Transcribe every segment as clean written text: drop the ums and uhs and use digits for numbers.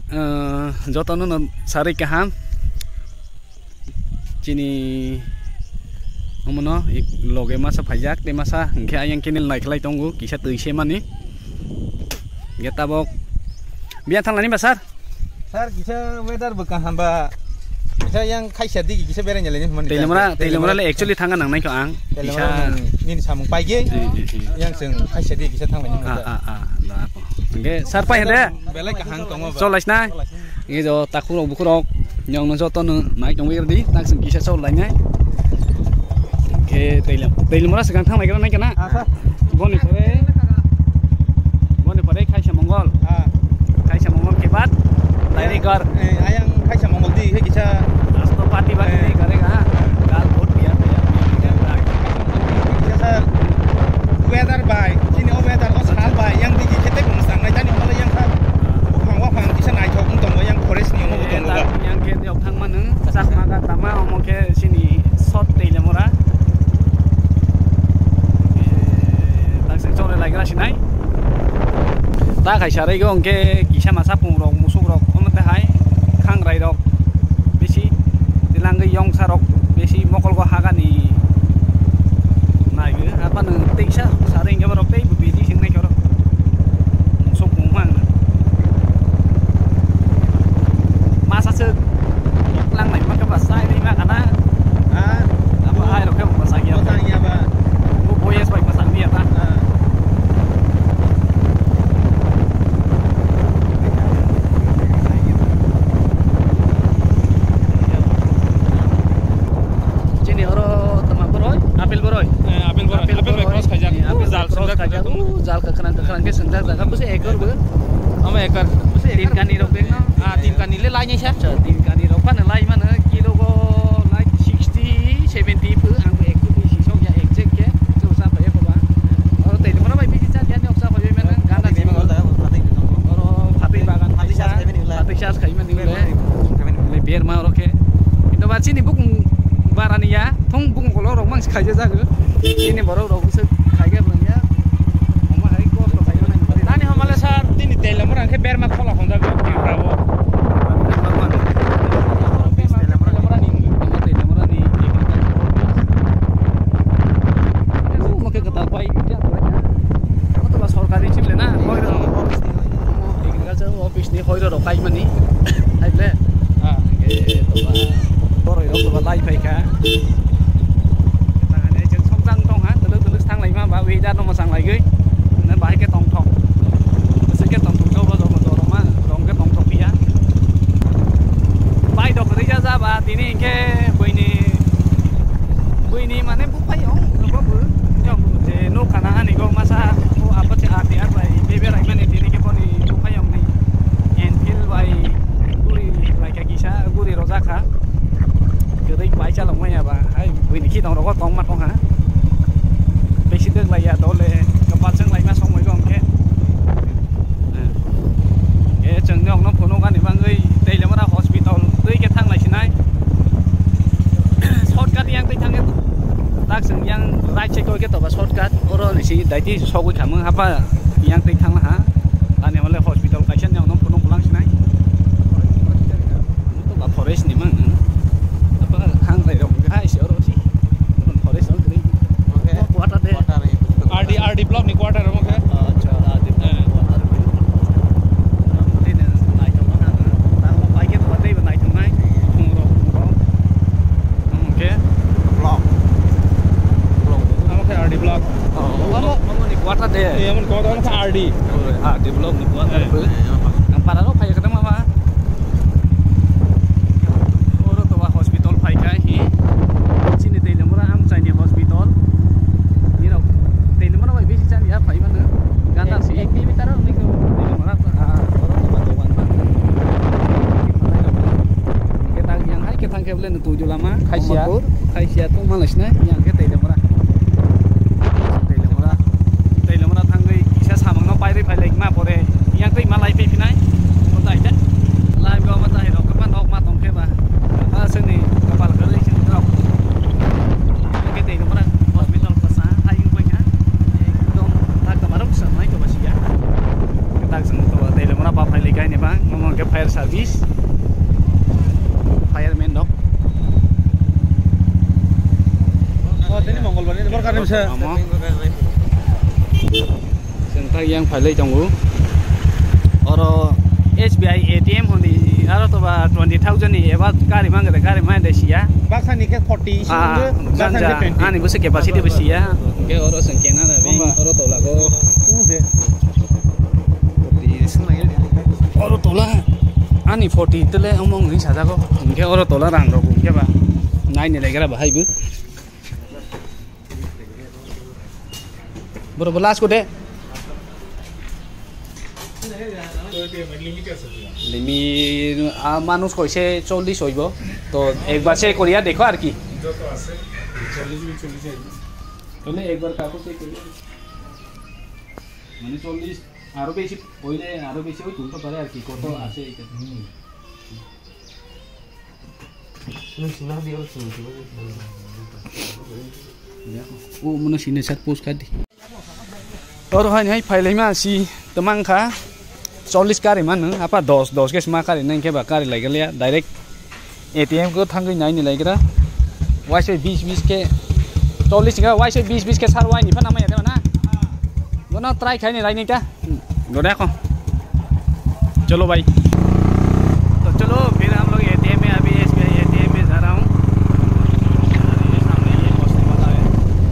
jotono no sari kaham chini omono loge masa phajak te masa hingke ayang kenil naikhlai tongo kisa tuise mani geta bok bian thanglani ba sar kisa weather bekaham ba kisa yang kaisa di kisa bere nyaleni mon telemora le actually thanga nang nai ko ang kisa nin samung paige yang sing kaisa di kisa thanglani da ko nge sar pai hede belai kahang tongo ba solais na nge jo takhurok bukhurok nyong no jotono nai tong wir di tak sing kisa solai nai ke telemora segang thanglai kana nai kana boni pore kaisa mongol ke bad lairi gar ayang kaisa mongol di he kisa asto party bad ni karega gal vote diya kisa weather bai sini weather o sal bai yang di kete kung sang nai tani mala yang khap bukhang wa phang kisa nai thok tong yang forest ni mo tong ba yang ke diok thang manung sak maga tama omo ke sini shot telemora tak se chore lai gra sinai ta khai sarai go onke kisa masa pungrok musuk rok omote hai khang rai rok besi dilangai yong sarok besi mokol go hagani nai ge apa nang teisa sarai ge rok tei biji sing nai koro musuk pungmang masa se lang nai mak ba sai ni mak ana apa ai rok ke masa ya ba bu boyes bai masa ni ta जाल कखरang ke sentak jaga buse ekor be ama ekor buse tin kani rok beng no tin kani le lai nya sa tin kani rok pan lai mana kilo go lai 60 70 pu ang ek tu si sok ya ek cek ke tu sa pa ko ba or te mana bai bi cha ya ne oksa pa men ganda ni ma da or phati bagan phati sa khai men ni le biar ma roke itu ba sini bukung barani ya thong bukung ko rok mang khai ja ga ini baro rok se khai ga bang ya telemora ke ber ma khola honda go bravo telemora ni mo ke kata pai ya to ba sorkari chip le na hoiro agriculture office ni hoiro ro kai mani haile ke to ba boro ro to ba lai pai ka ta ne jeng song jang tong ha telu sang lai ma ba wi da no ma sang lai ge na ba ke tong thong cái tổng thống châu bao giờ mà rồi mà rong cái tổng thống pia bay đọc cái ra ba tí này cái bui ni mà nem bút bay ông nó có bự nhưng mà nó khả năng này có masa có apa sih artian bay bebe lại mana tí này cái poni bút bay ông này enfield bay bay cái kisah guri rozak ha cái đấy bay cha lòng mày à bà hay bui ni khi tòng đó có tòng mặt không hả bây giờ được lại à đó là cái bát chân lại mà xong rồi còn cái chừng nhong nó phun gan thì mọi người đây là một hospital tới cái thang này này shortcut yang tới thang cái tác sừng yang right check cái tàu shortcut rồi là gì đại tí sau cái thằng mưng apa yang tới thang là hả anh em là hospital cái chân nhong nó phun pulang sini itu là forest nih mang apa thang này rồi cái hai rồi sih forest rồi cái oke quarter deh RD block nih quarter rồi oke kuat deh. Iya, mun kuat kan RD. RD belum kuat. Yang parah lo kayak ketemu apa? Oro tuh hospital pakai hi. Sini telemora am China hospital. Ini lo telemora wai besi cari apa mana? Ganda sih. Ek di bitara nih telemora oro tuh bantuan bang. Kita yang hai kita kebelen tujuh lama. Kaisia tuh malasnya yang kita telemora. Phải lệnh mà bore yang tới mà lại phi phi này còn tại đấy lại go mà tại đó các bạn học mà tổng kết mà sân này các bạn cứ lấy sân học cái tiền của bạn hospital pasá hay như vậy nhá dong tak kemarin sama itu masih ya kita sân tàu đây là một bapa phải lấy cái này bang ngomong cái fire service fireman dok. Oh, ini Mongol ini berkar bisa. Sentak yang file janggu. Oro SBI ATM hondi aro to ba 20,000 ni eba kari mang de sia. Baksa ni ke 40 sih. Baksa ni 20. Ani buse capacity besi ya. Ke oro sengkena da bing oro to lago. Oro tola. Ani 40 tele omong ni saja ko. Ke oro tola rang ro ke ba. Nai ni legera ba haibu. Bro belas ko de. Limit मानुष कैसे 40 होइबो तो एक बार से करिया देखो are की जो तो আছে 40 तोले एक बार काको से करिया माने 40 आरो बेसी पहिले आरो बेसी होय तुलतो पारे आर की कत আছে এটা सुना दियो ओ मनो सिने साथ पोस्ट कर दी और हाय हाय फाइलैमा सि तमांखा 40 kari mana apa 10 ke semua kari neng ke bakar lagi lihat direct ATM ko thang nai ni lagi kira YC 20 ke 40 ke YC 20 ke sarwai ni pana maya mana guna try khai ni lai ni ta goda ko चलो भाई तो चलो फिर हम लोग ATM में अभी SBI ATM में जा रहा हूँ सामने ये पहुंचने वाला है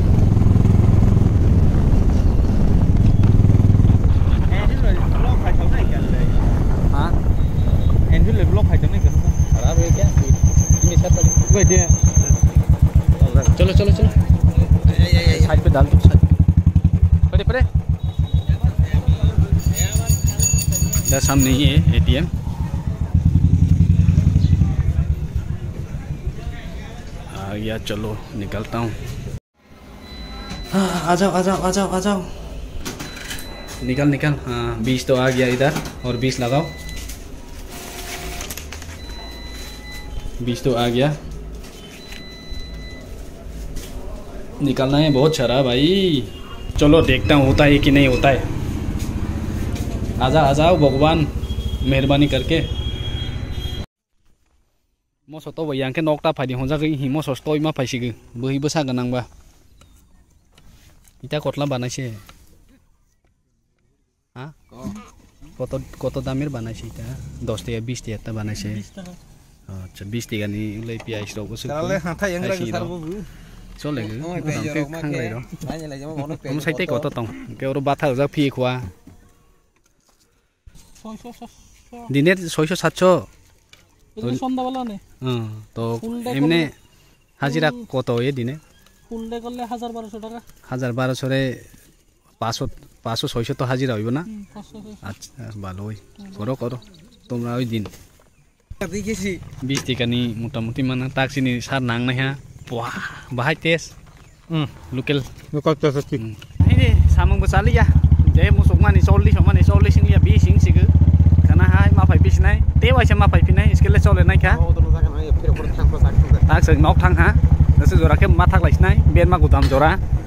चलो चलो चलो साइड पे डाल दो पड़े पड़े इधर सामने ही है ATM आ गया चलो निकलता हूँ आ जाओ आ जाओ आ जाओ आ जाओ निकल निकल हाँ 20 तो आ गया इधर और 20 लगाओ 20 तो आ गया निकालना है बहुत सारा भाई चलो देखता हूँ होता है कि नहीं होता है आ जाओ भगवान मेहरबानी करके मोसो तो भैया के नौकता फाइदी हो जाएगी ही मोसो तो इमा फाइसिगे बही बसा गनांगबा इटा कतला बानाइसे हाँ कत दामेर बानाइसे इटा 10 टाका 20 टाका बानाइसे अच्छा 20 टाका नि लै पियास रौ गोसो साले हाथा यांग्रा सारबो चले खांलाय र हम साइते कत तंग के और बाथा जा फि खवा दिने 600 700 সন্ধ্যাবেলা নে তো এমনি হাজিরা কত হয় দিনে ফুল ডে করলে 1200 টাকা 1200 রে 500 600 তো হাজিরা হইব না আচ্ছা ভালো হই করো করো তোমরা ওই দিন দেখেছি 20 টাকা নি মোটামুটি মানে টাক্সি নি সার নাং না হ্যাঁ wah bahai tes lokal tes sih ini samung besar ya jadi musuh mana soli sing ya bising sih ke karena hai ma phải bis này tewa sama phải pin này iskele sole này kah tak seng nok thang ha nasi jora ke mathak lais này biar ma gudam jora